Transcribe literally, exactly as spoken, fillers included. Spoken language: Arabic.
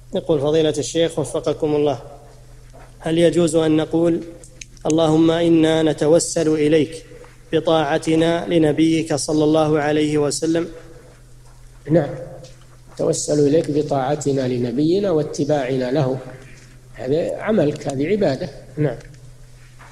يقول فضيلة الشيخ وفقكم الله، هل يجوز أن نقول اللهم إنا نتوسل إليك بطاعتنا لنبيك صلى الله عليه وسلم؟ نعم، توسل إليك بطاعتنا لنبينا واتباعنا له، هذا عملك، هذه عبادة. نعم.